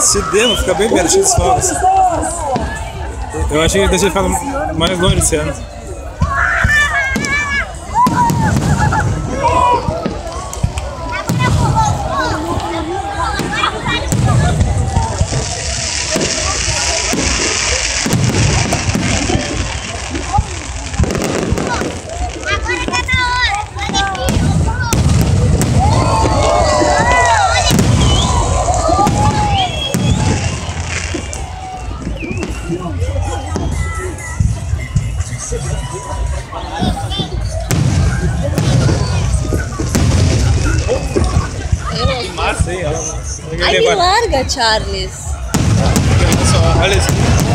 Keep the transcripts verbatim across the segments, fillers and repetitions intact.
Se deu, fica bem pertinho dos fogos. Eu achei que deixei ficar mais longe esse ano. Ai, me larga, Charles. Olha isso.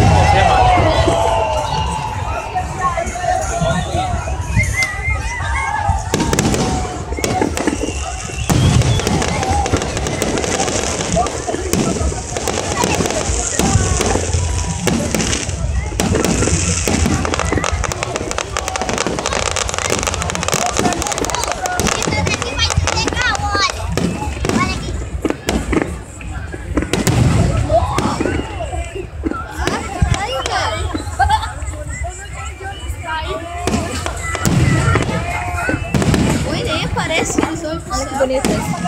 Olha que bonito esse.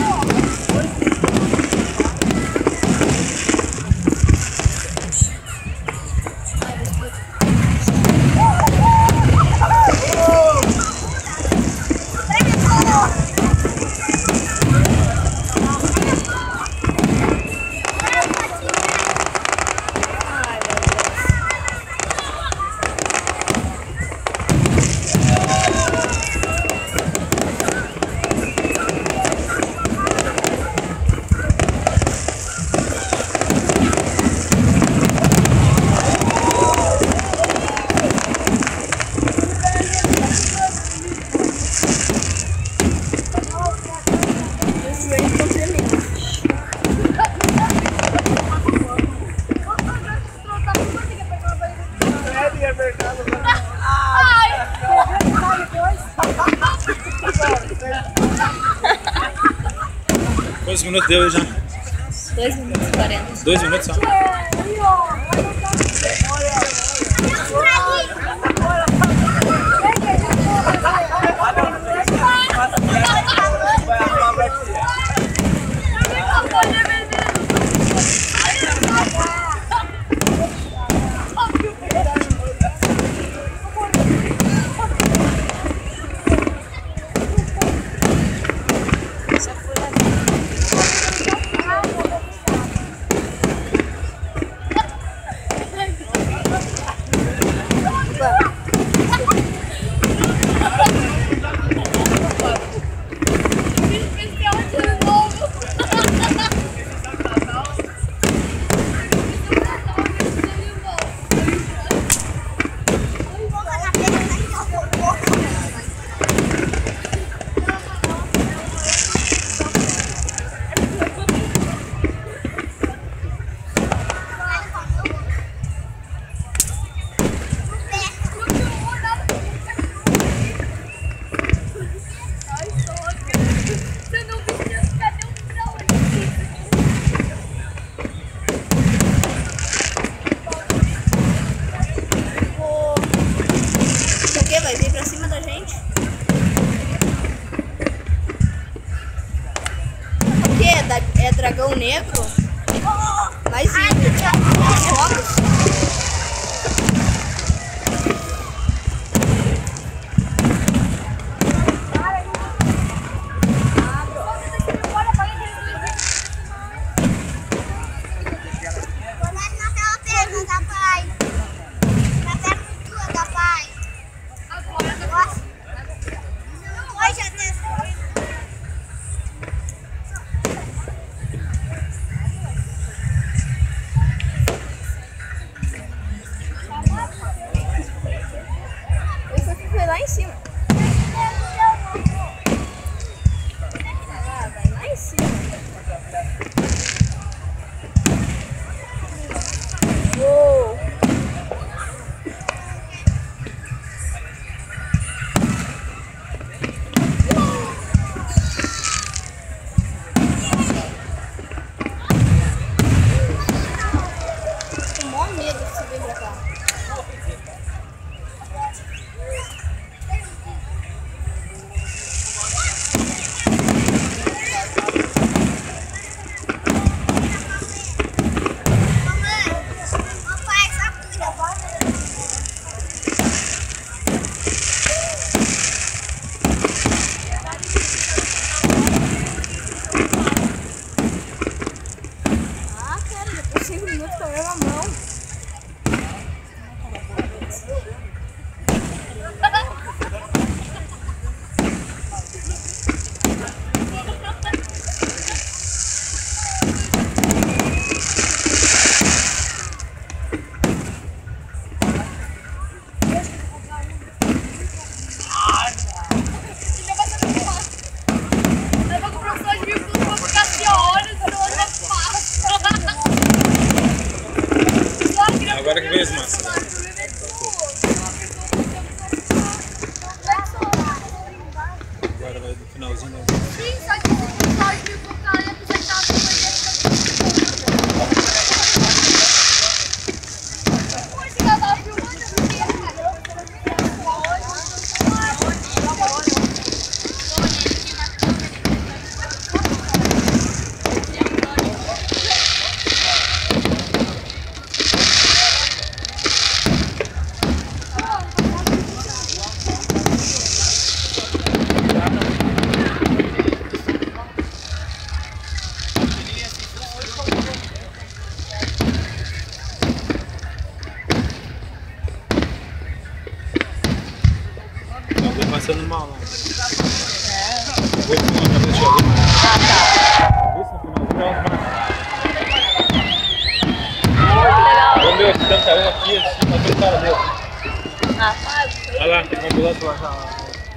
Quantos minutos deu aí já? dois minutos e quarenta. dois minutos só? Vai vir pra cima da gente? O que? É, da, é dragão negro? Mas e fogos? Agora que vem as massas. Agora vai do finalzinho. Né? Sim, só que os dois mil porcaria apresentados passando mal lá. Vou te mostrar, deixa eu ver. Ah, tá. Vê se no final do Vamos ver esse cantarão aqui, assim, pra aquele cara dele. Ah, faz. Olha lá, tem uma ambulância lá já.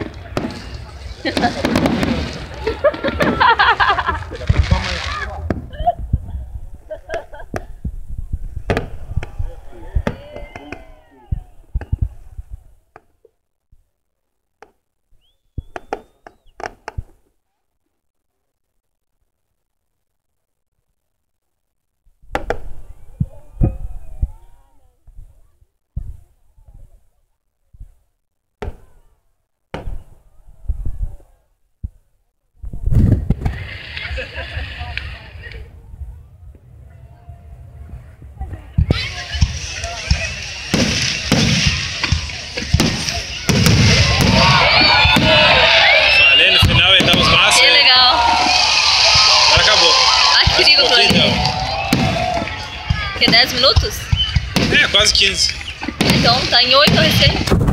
Que dez minutos? É, quase quinze. Então tá em oito recém.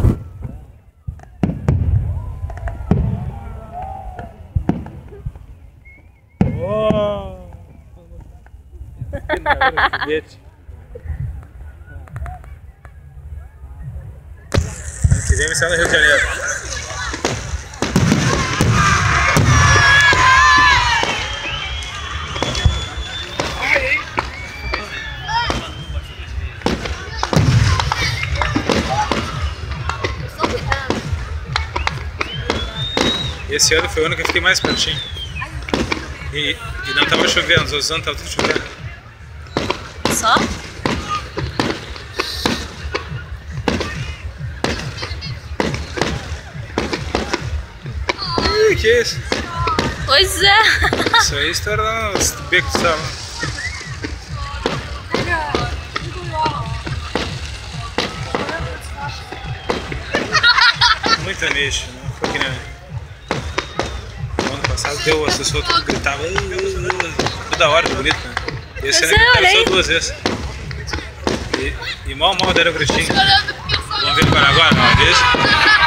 Oh! Se quiser, me sai no Rio de Janeiro. Esse ano foi o ano que eu fiquei mais pertinho. E, e não tava chovendo, os outros anos tava tudo chovendo. Só? Ih, que isso? Pois é. Isso aí estourou os becos de sal. Muito nicho, não foi que nem... ano passado deu, as pessoas tudo gritavam toda hora, bonito, né? Esse ano gritaram só duas vezes. E, e mal mal deram o gritinho. Vamos ver agora, uma vez.